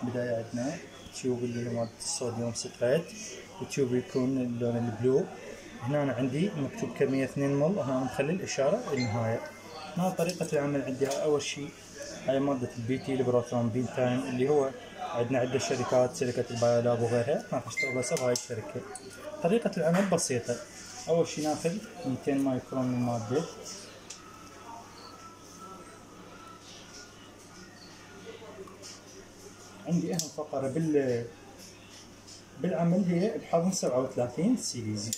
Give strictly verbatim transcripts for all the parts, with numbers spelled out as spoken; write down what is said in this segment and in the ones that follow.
بالبداية عندنا تيوب اللي هو مال الصوديوم ستريت، وتيوب يكون اللون البلو. هنا عندي مكتوب كمية اثنين مل، هنا مخلي الإشارة النهاية. هنا طريقة العمل عندها أول شيء هاي مادة البي تي البروتون بين تايم اللي هو عندنا عدة شركات، شركة البايولاب وغيرها، راح نشتغل هسه بهاي الشركة. طريقة العمل بسيطة، أول شيء ناخذ مئتين مايكرون من المادة، عندي أهم فقرة بال بالعمل هي الحضن سبعة وثلاثين سيليزي،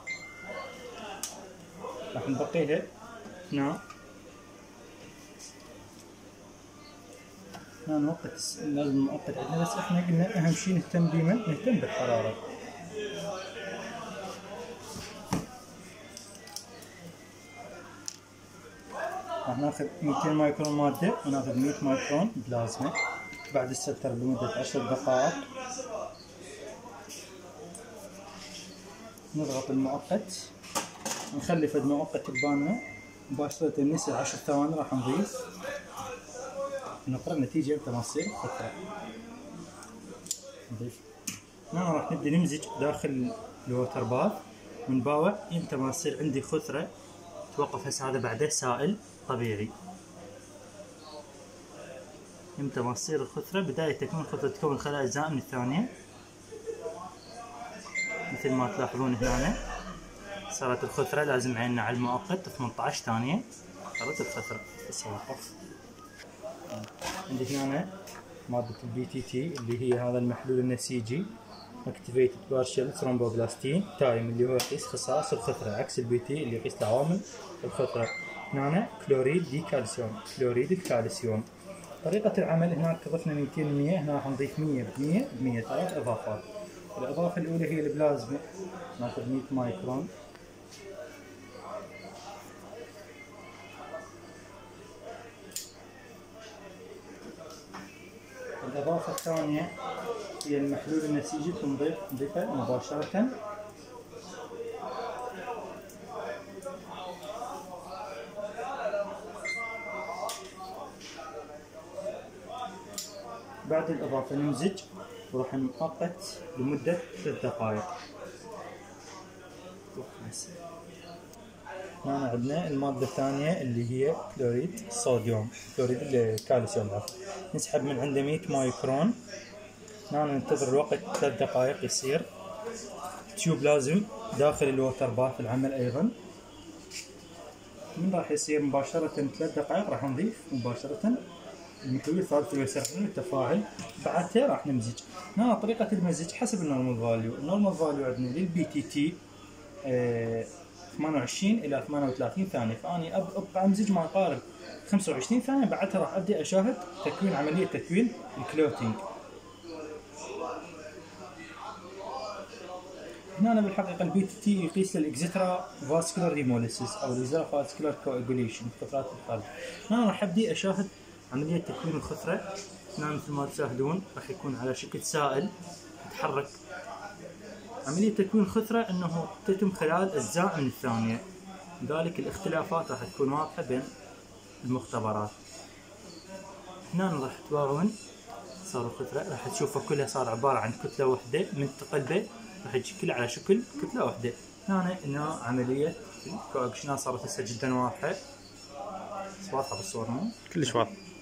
راح نبقيها هنا. هنا نوقت، لازم نوقت عندنا، بس احنا قلنا أهم شيء نهتم بمن؟ نهتم بالحرارة. راح ناخذ مئتين مايكرون مادة وناخذ مئة مايكرون بلازما. بعد السلتر بمدة عشر دقائق نضغط المؤقت، نخلي فد مؤقت ببالنا مباشرة نسى عشر ثواني، راح نضيف نقرأ النتيجة امتى ما تصير فترة. نضيف هنا راح نبدأ نمزج داخل الوتر باث ونباوع امتى ما تصير عندي خثرة توقف. هسه هذا بعده سائل طبيعي، امتى ما تصير الخثرة بداية تكون الخثرة تكون خلال أجزاء من الثانية، مثل ما تلاحظون هنا صارت الخثرة. لازم عيننا على المؤقت ثمانية عشر ثانية صارت الخثرة. بس اوقف. عندي هنا مادة البي تي تي اللي هي هذا المحلول النسيجي اكتيفيتد بارشل ثرومبوبلاستين تايم، اللي هو يقيس خصائص الخثرة، عكس البي تي اللي يقيس العوامل الخثرة. هنا كلوريد دي كالسيوم، كلوريد الكالسيوم. طريقة العمل هناك ضفنا مئتين مئة، هنا راح نضيف مئة بمئة بمئة، ثلاث اضافات. الاضافة الاولى هي البلازما، ناخذ مئة مايكرون، الإضافة الثانية هي المحلول النسيجي، نضيف نضيفه مباشرة. بعد الإضافة نمزج وراح نؤقت لمدة ثلاث دقائق. هنا عندنا المادة الثانية اللي هي كلوريد الصوديوم، كلوريد الكالسيوم. نسحب من عنده مئة مايكرون. هنا ننتظر الوقت ثلاث دقائق يصير. تيوب لازم داخل الوتر باث العمل أيضا. من راح يصير مباشرة ثلاث دقائق راح نضيف مباشرة المحلول الثالث اللي يسرعون التفاعل. بعدها راح نمزج. هنا طريقة المزج حسب النورمال فاليو. النورمال فاليو عندنا للبي تي تي ثمانية وعشرين إلى ثمانية وثلاثين ثانية، فأني أبقى أمزج ما يقارب خمسة وعشرين ثانية. بعدها راح أبدأ أشاهد تكوين عملية تكوين الكلوتينج. هنا بالحقيقة البي تي تي يقيس للإكزترا فاسكولار هيموليسيس أو الإكزترا فاسكولار كواجوليشن، خثرات القلب. هنا راح أبدأ أشاهد عملية تكوين الخثرة. هنا مثل ما تشاهدون راح يكون على شكل سائل يتحرك. عملية تكوين الخثرة أنه تتم خلال أجزاء من الثانية، لذلك الاختلافات راح تكون واضحة بين المختبرات. هنا راح تباعون صار الخثرة، راح تشوفها كلها صار عبارة عن كتلة واحدة من تقلبه راح يتشكل على شكل كتلة واحدة. هنا هنا عملية الكواكشن صارت هسه جدا واضحة، واضحة بالصورة، كلش واضحة.